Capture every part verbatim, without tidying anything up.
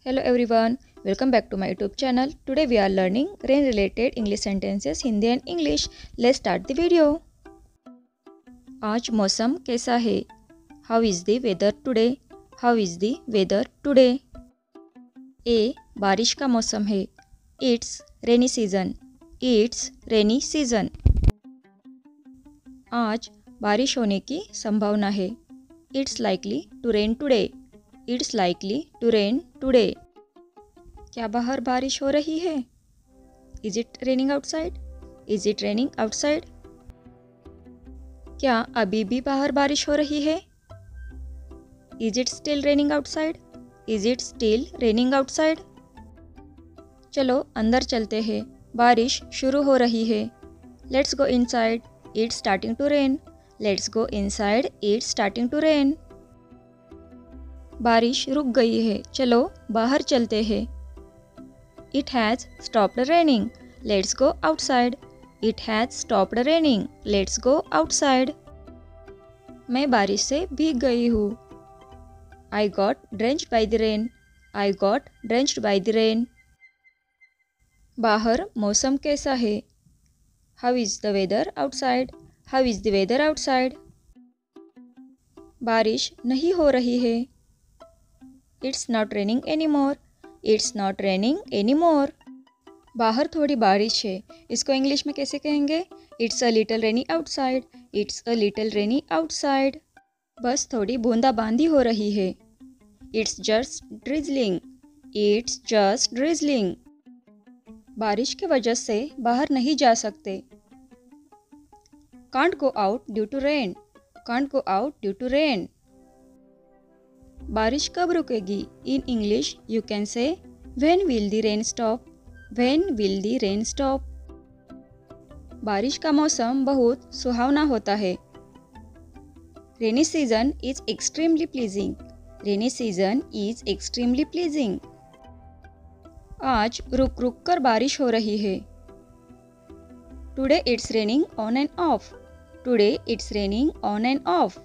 Hello everyone, welcome back to my YouTube channel. Today we are learning rain related English sentences Hindi and English. Let's start the video. आज मौसम कैसा है? How is the weather today? How is the weather today? A. बारिश का मौसम है. It's rainy season. It's rainy season. आज बारिश होने की संभावना है. It's likely to rain today. It's likely to rain today. क्या बाहर बारिश हो रही है? Is it raining outside? Is it raining outside? क्या अभी भी बाहर बारिश हो रही है? Is it still raining outside? Is it still raining outside? चलो अंदर चलते हैं. बारिश शुरू हो रही है. Let's go inside. It's starting to rain. Let's go inside. It's starting to rain. बारिश रुक गई है. चलो बाहर चलते हैं. It has stopped raining. Let's go outside. It has stopped raining. Let's go outside. मैं बारिश से भीग गई हूँ. I got drenched by the rain. I got drenched by the rain. बाहर मौसम कैसा है? How is the weather outside? How is the weather outside? बारिश नहीं हो रही है. It's not raining anymore. It's not raining anymore. बाहर थोड़ी बारिश है. इसको इंग्लिश में कैसे कहेंगे? It's a little rainy outside. It's a little rainy outside. बस थोड़ी बूंदाबांदी हो रही है. It's just drizzling. It's just drizzling. बारिश की वजह से बाहर नहीं जा सकते. Can't go out due to rain. Can't go out due to rain. बारिश कब रुकेगी? In English, you can say, when will the rain stop? When will the rain stop? बारिश का मौसम बहुत सुहावना होता है. Rainy season is extremely pleasing. Rainy season is extremely pleasing. आज रुक रुक कर बारिश हो रही है. Today it's raining on and off. Today it's raining on and off.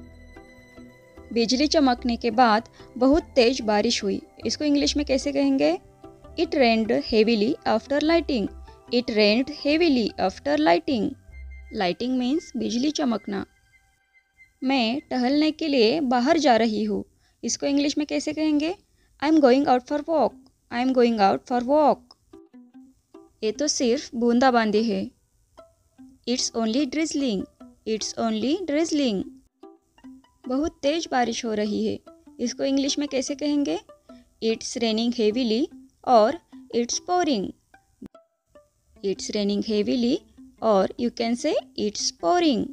बिजली चमकने के बाद बहुत तेज बारिश हुई. इसको इंग्लिश में कैसे कहेंगे? It rained heavily after lighting. It rained heavily after lighting. Lighting means बिजली चमकना. मैं टहलने के लिए बाहर जा रही हूँ. इसको इंग्लिश में कैसे कहेंगे? I am going out for walk. I am going out for walk. ये तो सिर्फ बूंदाबांदी है. It's only drizzling. It's only drizzling. बहुत तेज बारिश हो रही है. इसको इंग्लिश में कैसे कहेंगे? It's raining heavily और it's pouring. It's raining heavily और you can say it's pouring.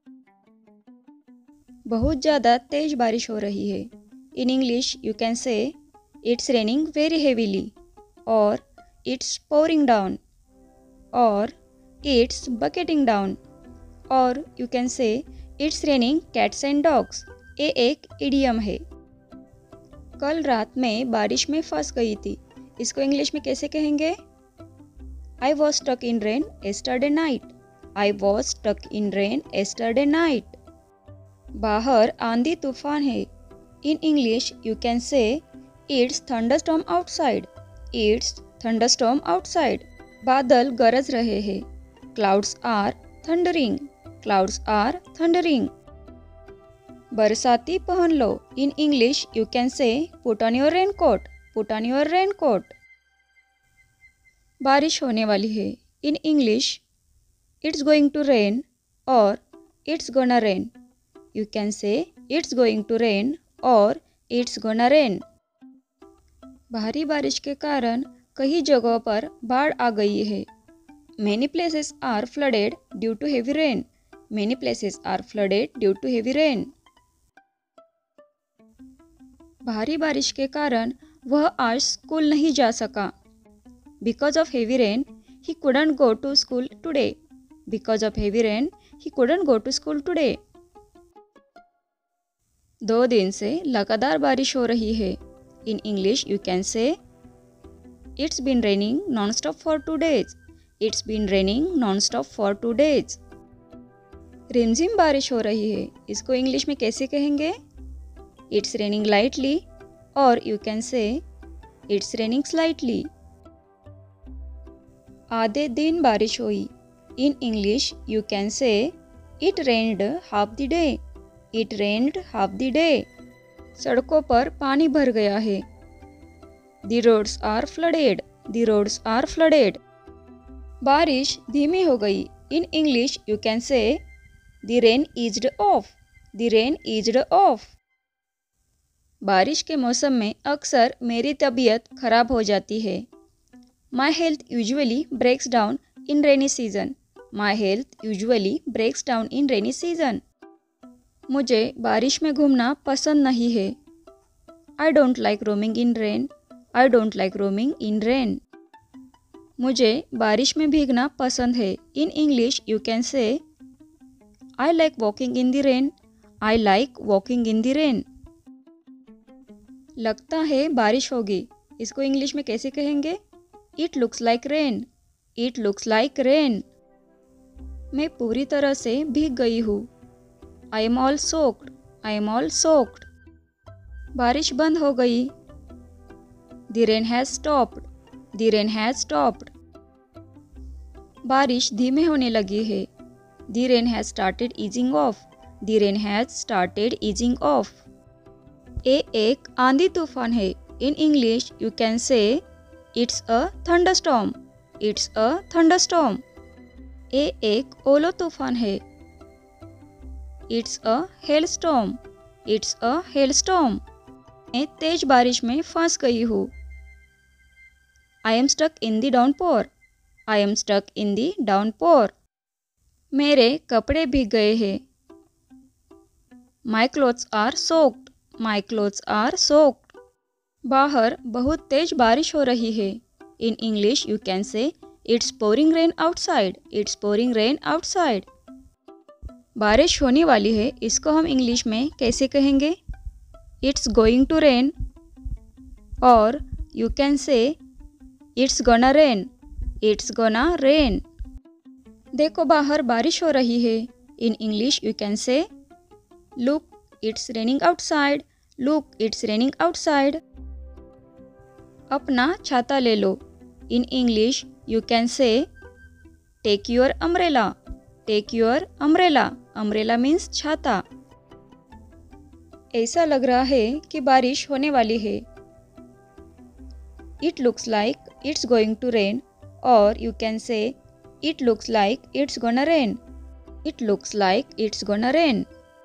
बहुत ज़्यादा तेज बारिश हो रही है. In English you can say it's raining very heavily or it's pouring down or it's bucketing down or you can say It's raining cats and dogs. ये एक idiom है. कल रात में बारिश में फंस गई थी. इसको इंग्लिश में कैसे कहेंगे? I was stuck in rain yesterday night. I was stuck in rain yesterday night. बाहर आंधी तूफान है. In English you can say It's thunderstorm outside. It's thunderstorm outside. बादल गरज रहे हैं. Clouds are thundering. Clouds are thundering. बरसाती पहन लो. In English you can say put on your raincoat. Put on your raincoat. बारिश होने वाली है. In English it's going to rain or it's gonna rain. You can say it's going to rain or it's gonna rain. भारी बारिश के कारण कई जगहों पर बाढ़ आ गई है. Many places are flooded due to heavy rain. Many places are flooded due to heavy rain. भारी बारिश के कारण वह आज स्कूल नहीं जा सका. Because of heavy rain, he couldn't go to school today. Because of heavy rain, he couldn't go to school today. दो दिन से लगातार बारिश हो रही है. In English, you can say It's been raining non-stop for two days. It's been raining non-stop for two days. रिमझिम बारिश हो रही है. इसको इंग्लिश में कैसे कहेंगे? It's raining lightly or you can say It's raining slightly. आधे दिन बारिश हुई. In English, you can say it rained half the day. It rained half the day. सड़कों पर पानी भर गया है. The roads are flooded. The roads are flooded. बारिश धीमी हो गई. In English, you can say the rain eased off. The rain eased off. बारिश के मौसम में अक्सर मेरी तबीयत खराब हो जाती है. My health usually breaks down in rainy season. My health usually breaks down in rainy season. मुझे बारिश में घूमना पसंद नहीं है. I don't like roaming in rain. I don't like roaming in rain. मुझे बारिश में भीगना पसंद है. In English, you can say I like walking in the rain. I like walking in the rain. लगता है बारिश होगी. इसको इंग्लिश में कैसे कहेंगे? It looks like rain. It looks like rain. मैं पूरी तरह से भीग गई हूँ. I am all soaked. I am all soaked. बारिश बंद हो गई. The rain has stopped. The rain has stopped. बारिश धीमे होने लगी है. The rain has started easing off. The rain has started easing off. ये एक आंधी तूफान है. In English, you can say it's a thunderstorm. It's a thunderstorm. ये एक ओलो तूफान है. It's a hailstorm. It's a hailstorm. मैं तेज बारिश में फंस गई हूँ. I am stuck in the downpour. I am stuck in the downpour. मेरे कपड़े भीग गए हैं. My clothes are soaked. My clothes are soaked. बाहर बहुत तेज बारिश हो रही है. In English, you can say it's pouring rain outside. It's pouring rain outside. बारिश होने वाली है. इसको हम इंग्लिश में कैसे कहेंगे? It's going to rain. और you can say it's gonna rain. It's gonna rain. देखो बाहर बारिश हो रही है. In English, you can say look, it's raining outside. Look, it's raining outside. अपना छाता ले लो. In English, you can say take your umbrella. Take your umbrella. Umbrella means छाता. ऐसा लग रहा है कि बारिश होने वाली है. It looks like it's going to rain. Or you can say it looks like it's gonna rain. It looks like it's gonna rain.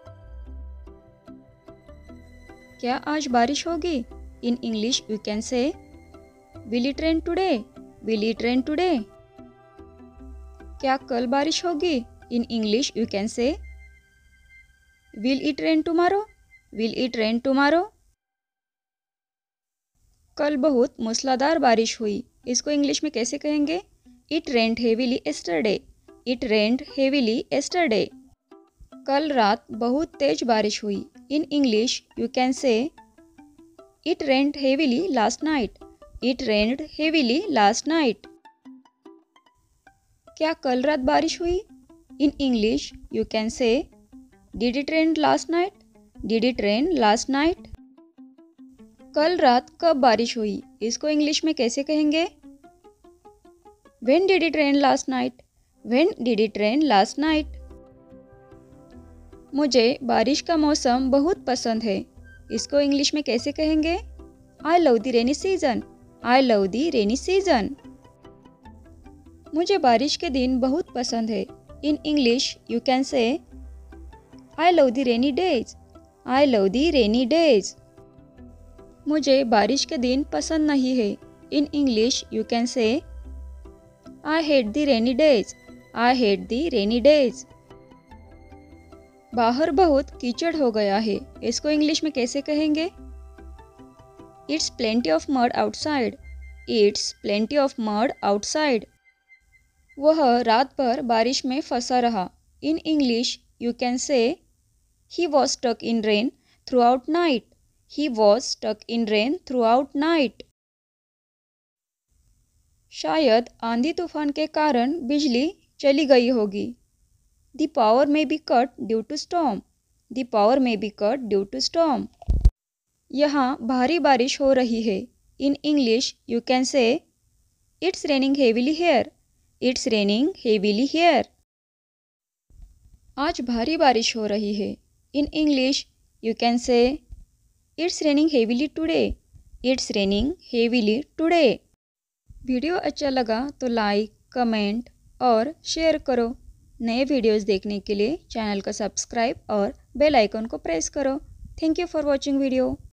क्या आज बारिश होगी? In English, you can say will it rain today? Will it rain today? क्या कल बारिश होगी? In English, you can say will it rain tomorrow? Will it rain tomorrow? कल बहुत मूसलाधार बारिश हुई. इसको इंग्लिश में कैसे कहेंगे? It rained heavily yesterday. It rained heavily yesterday. कल रात बहुत तेज बारिश हुई. In English, you can say it rained heavily last night. It rained heavily last night. क्या कल रात बारिश हुई? In English, you can say did it rain last night? Did it rain last night? कल रात कब बारिश हुई? इसको इंग्लिश में कैसे कहेंगे? When did it rain last night? When did it rain last night? मुझे बारिश का मौसम बहुत पसंद है. इसको इंग्लिश में कैसे कहेंगे? I love the rainy season. I love the rainy season. मुझे बारिश के दिन बहुत पसंद है. In English, you can say I love the rainy days. I love the rainy days. मुझे बारिश के दिन पसंद नहीं है. In English, you can say I hate the rainy days. I hate the rainy days. बाहर बहुत कीचड़ हो गया है. इसको इंग्लिश में कैसे कहेंगे? It's plenty of mud outside. It's plenty of mud outside. वह रात भर बारिश में फंसा रहा. In English, you can say he was stuck in rain throughout night. He was stuck in rain throughout night. शायद आंधी तूफान के कारण बिजली चली गई होगी. The power may be cut due to storm. The power may be cut due to storm. यहाँ भारी बारिश हो रही है. In English, you can say, It's raining heavily here. It's raining heavily here. आज भारी बारिश हो रही है. In English, you can say, It's raining heavily today. It's raining heavily today. Video अच्छा लगा तो लाइक, कमेंट और शेयर करो. नए वीडियोस देखने के लिए चैनल को सब्सक्राइब और बेल आइकन को प्रेस करो. Thank you for watching video.